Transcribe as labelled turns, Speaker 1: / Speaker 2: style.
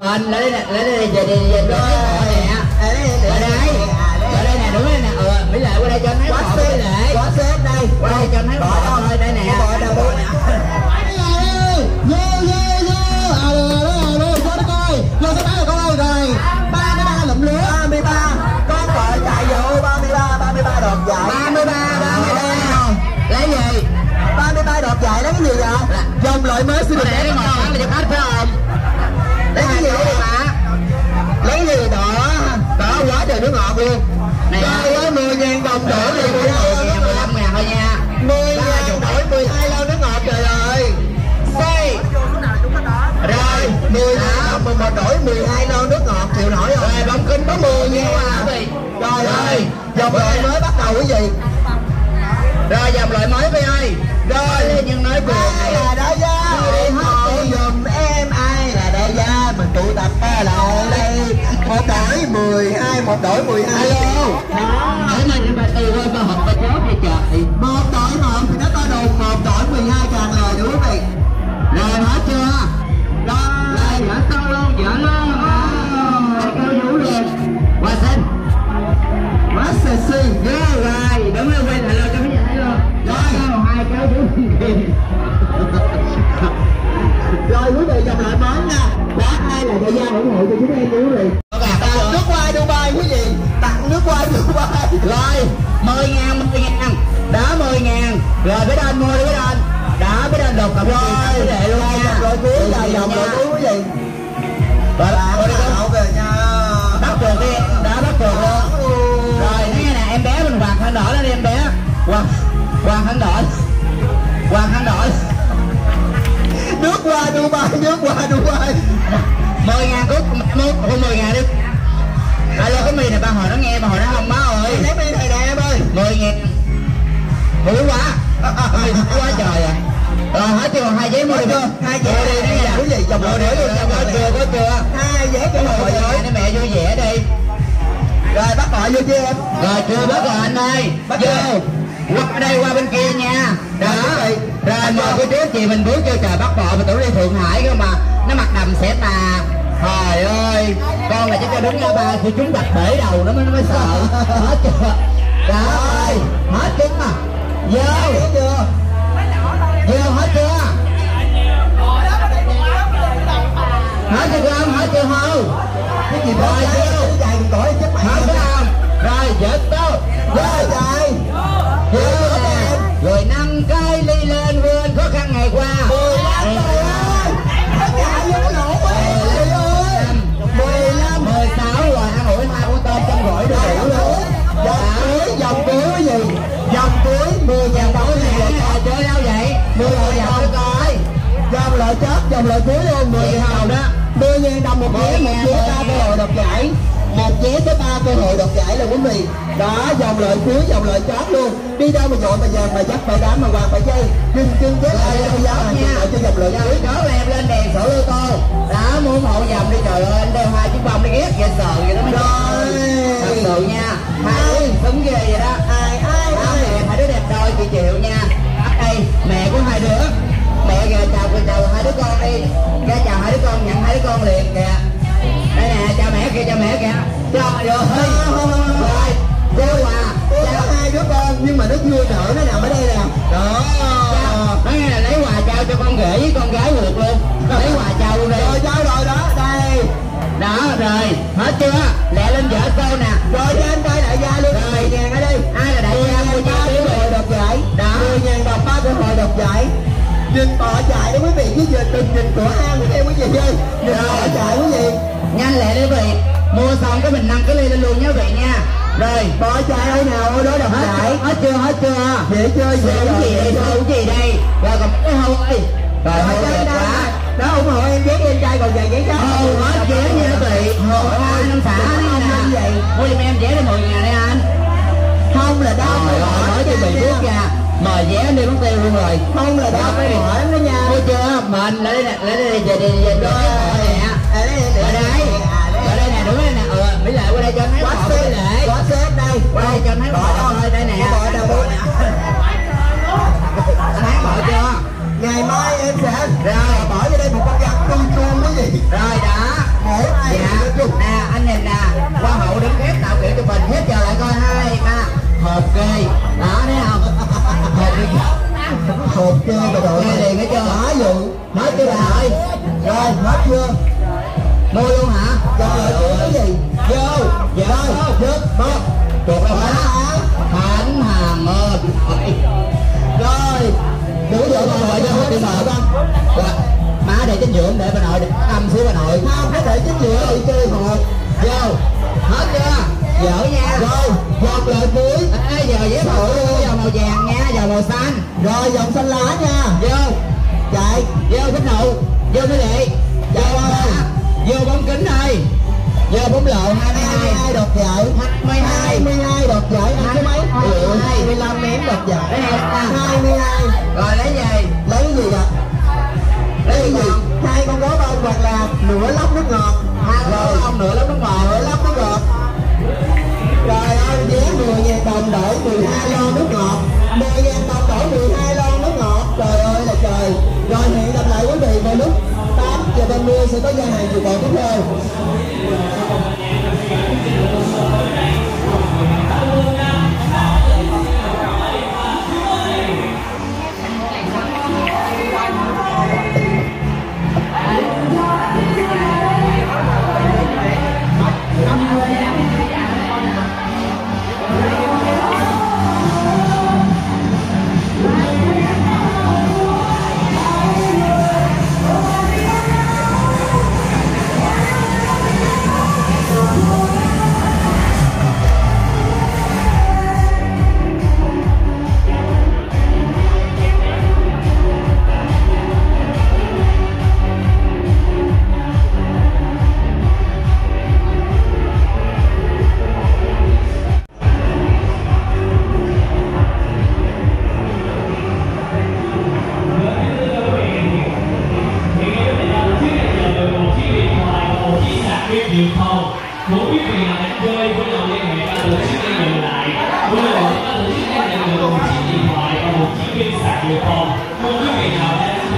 Speaker 1: Anh lấy đây về về rồi nè. Ở đây nè, đúng đây nè. Mỹ Lệ qua đây cho anh thấy bộ Mỹ Lệ.
Speaker 2: Có xếp đây.
Speaker 1: Qua đây cho anh thấy bộ thôi, đây nè.
Speaker 2: Vô số 8 là con ơi rồi. 33 lụm lứa. 33. Con vợ chạy vô 33 đột giải.
Speaker 1: 33. Lấy gì?
Speaker 2: 33 đột giải lấy cái gì vậy? Dòng loại mới xin được
Speaker 1: để cái ngọt là được hết phải không?
Speaker 2: Lấy cái gì vậy mà? Lấy cái gì đó? Đó quá trời nước ngọt luôn.
Speaker 1: Này
Speaker 2: quá 10.000 đồng đổi liền.
Speaker 1: 15.000 thôi nha.
Speaker 2: 10.000 đổi 12 lon nước ngọt trời ơi. Rồi 10.000 đồng mà đổi 12 lon nước ngọt chịu nổi không?
Speaker 1: Rồi bóng kính có 10 nha.
Speaker 2: Trời ơi, dòng loại mới bắt đầu cái gì?
Speaker 1: Rồi dòng loại mới với ơi. Rồi nhưng nói buồn
Speaker 2: ai là đại gia hỏi dùm em ai là đại gia mình tụ tập lại đây một đổi 12 một đổi 12 luôn.
Speaker 1: Ở đây thì bà từ ơi bà học bà chốt đi trời.
Speaker 2: Một đổi một thì nó có đùng một đổi 12 càng lời đúng không quý vị?
Speaker 1: Rồi hết chưa? Rồi dở sâu luôn, dở luôn. Cao vũ luôn. Qua xin.
Speaker 2: Quá sexy.
Speaker 1: Rồi đúng rồi, quay lại luôn cho mấy nhà thấy luôn. Rồi hai cao vũ.
Speaker 2: Rồi quý vị dòng lại mới nha. Đã ai là đại gia ủng hộ cho chúng em quý vị. Tặng nước qua Dubai quý vị. Tặng nước qua Dubai.
Speaker 1: Rồi 10.000. Đó 10.000. Rồi biết anh mua đi biết anh. Đó biết anh đột cộng
Speaker 2: rồi
Speaker 1: để luôn nha.
Speaker 2: Rồi cuối là dòng rồi cuối quý vị.
Speaker 1: Rồi
Speaker 2: đi con kìa nha.
Speaker 1: bắt được đi, đã bắt được luôn. Rồi nói nghe nè, em bé mình Hoàng Khăn Đỏ lên đi em bé. Hoàng Khăn Đỏ. Hoàng Khăn Đỏ.
Speaker 2: Nước qua Dubai, nước qua Dubai.
Speaker 1: 10.000 cút, không 10.000 đi. Alo cái mì này bà hỏi nó nghe, bà hỏi nó không má ơi.
Speaker 2: Lấy mì này nè em ơi.
Speaker 1: 10.000. Hủi quá. Quá trời à. Rồi hết chưa, hai giấy mua đi.
Speaker 2: Hai giấy đi nè quý vị, dòng
Speaker 1: rồi để luôn, có chưa.
Speaker 2: Hai giấy cái hội rồi.
Speaker 1: Để mẹ vui vẻ đi.
Speaker 2: Rồi bắt gọi vô chứ em.
Speaker 1: Rồi chưa bắt rồi anh ơi. Bắt vô. Qua đây qua bên kia nha. Đó. Rồi mời cô chú chị mình bước chơi trời Bắc Bộ mà tưởng đi Thượng Hải cơ mà nó mặc đầm xẻ tà. Trời ơi, con là chắc cho đứng ra ba thì chúng đặt bể đầu nó mới sợ. Hết chưa? Đó ơi, hết chưa à? Vô. Vô hết chưa? Hết chưa không? Hết chưa không?
Speaker 2: Cái gì
Speaker 1: rồi vô.
Speaker 2: Dài cõi chết mẹ.
Speaker 1: Hết không? Rồi dứt đâu.
Speaker 2: Rồi dài.
Speaker 1: Vô nè. Rồi 5 cái ly lên vươn khó khăn ngày qua.
Speaker 2: 15 rồi ơi. Nhà vô nổ quá.
Speaker 1: 15, 16 rồi ăn ủi 2 con tôm trong gỏi đủ luôn.
Speaker 2: Dòng cuối cái gì? Dòng cuối 10.000 đồng
Speaker 1: nè. Chơi đâu vậy?
Speaker 2: 10.000 đồng coi. Dòng lợi chết, dòng lợi cuối luôn 10.000 đồng đó. 10.000 đồng một vé, một vé 3 cơ hội đoạt giải. Một vé tới 3 cơ hội đoạt giải là quý vị. Đó, dòng lợi cuối, dòng lợi chót luôn. Đi đâu mà dội mà giờ mà dắt bài đám mà hoàng phải chơi. Chân chết ai đâu giáo hàng nha. Cho dòng lợi cuối.
Speaker 1: Đó là em lên đèn sổ lô tô. Đó, muốn hộ dòng đi trời ơi, anh đeo 2 chiếc bông đi ghét vậy sờ vậy đó mới
Speaker 2: rồi.
Speaker 1: Thật sự nha. Hai đứa súng ghê vậy đó.
Speaker 2: Ai
Speaker 1: hai đứa đẹp đôi chị chịu nha. Đây, mẹ của hai đứa. Mẹ kìa chào hai đứa con đi. Ra chào hai đứa con, nhận hai đứa con liền kìa. Đây nè, chào mẹ kìa. Cho rồi. Rồi, cô à.
Speaker 2: Chào hai đứa con nhưng mà nó chưa nở nó nằm ở đây nè. Đó.
Speaker 1: Nói nghe là lấy quà trao cho con rể với con gái ruột luôn. Lấy quà trao luôn đi.
Speaker 2: Rồi trao rồi đó, đây.
Speaker 1: Đó rồi, hết chưa? Lẹ lên vợ cô nè.
Speaker 2: Rồi cho anh coi đại gia luôn. 10.000 ở đây.
Speaker 1: Ai là đại gia?
Speaker 2: 10.000 3 cơ hội đoạt giải.
Speaker 1: Đó.
Speaker 2: 10.000 đồng 3 cơ hội đoạt giải. Nhìn bỏ chạy đó quý vị, chứ giờ đừng nhìn cửa hang của em quý vị ơi. Nhìn bỏ chạy quý vị.
Speaker 1: Nhanh lẹ đi quý vị. Mua xong cái mình 5 cái ly lên luôn nhé quý vị nha. Rồi,
Speaker 2: bỏ chạy đâu nào ở đó đoạt giải.
Speaker 1: Hết chưa?
Speaker 2: Dễ chơi
Speaker 1: gì đây? Rồi còn cái hâu ơi. Rồi hâu đẹp quá.
Speaker 2: Đó ủng hộ em vé em trai còn vài vé khác.
Speaker 1: Hết vé nha quý vị. Ôi năm xã đi nè. Mua giùm em vé đi 10.000 đây anh.
Speaker 2: Không là đâu.
Speaker 1: Nói cho bị bước ra. Mời vé đi mất tiêu luôn rồi.
Speaker 2: Không là đâu. Hỏi đó nha.
Speaker 1: Mua chưa? Mình lấy đây về nè. Ở đây nè, đúng đây nè. Mỹ Lệ qua đây cho anh thấy bộ Mỹ Lệ.
Speaker 2: Có xếp đây.
Speaker 1: Qua đây cho anh thấy bộ thôi, đây nè. Anh thấy bộ chưa?
Speaker 2: Ngày mai em sẽ
Speaker 1: rồi
Speaker 2: bỏ vô đây một con gắn chuông quý vị.
Speaker 1: Rồi đã.
Speaker 2: Mỗi chơi bà đội
Speaker 1: Chơi liền hết chưa?
Speaker 2: Đó vụ
Speaker 1: Hết chưa bà nội?
Speaker 2: Rồi hết chưa?
Speaker 1: Mua luôn hả?
Speaker 2: Dòng lợi cuối cái gì? Vô.
Speaker 1: Dạ.
Speaker 2: Rồi dứt một.
Speaker 1: Chuột đâu
Speaker 2: Đó.
Speaker 1: hả? Thánh Hàm ơi.
Speaker 2: Rồi đủ giờ bà nội cho hết sợ con.
Speaker 1: Má để chính dưỡng để bà nội âm xíu bà nội.
Speaker 2: Không có thể chính giữa đi chơi hột.
Speaker 1: Vô. Hết chưa? Dở nha.
Speaker 2: Rồi dòng lợi cuối.
Speaker 1: Ê, giờ vé màu giờ màu vàng nha, giờ màu xanh.
Speaker 2: Rồi dòng xanh lá nha.
Speaker 1: Vô.
Speaker 2: Chạy.
Speaker 1: Vô thích nụ. Vô mấy đệ.
Speaker 2: Chạy ơi.
Speaker 1: Vô bóng kính ơi. Vô bóng lộ 22.
Speaker 2: 22 đột giải.
Speaker 1: 22.
Speaker 2: 22 đột giải. Ăn số mấy? 25 ném đột giải. 22.
Speaker 1: Rồi lấy gì?
Speaker 2: Lấy cái gì ạ?
Speaker 1: Lấy gì?
Speaker 2: Hai con gấu bông hoặc là nửa lốc nước ngọt.
Speaker 1: Rồi ông nửa lắm nước ngọt.
Speaker 2: Nửa lốc nước ngọt. Trời ơi, vé 10.000 đồng đổi 12 lon nước ngọt. 10.000 đồng đổi 12 lon nước ngọt. Trời ơi là trời. Rồi hẹn gặp lại quý vị vào lúc 8:30 sẽ có gian hàng dự còn tiếp theo.
Speaker 3: Điều không muốn quý vị là đánh chơi với dòng liên hệ ban tổ chức đang dừng lại với ban tổ chức đang nhận được một chiếc điện thoại và một chiếc pin sạc dự phòng. Mong quý vị nào đang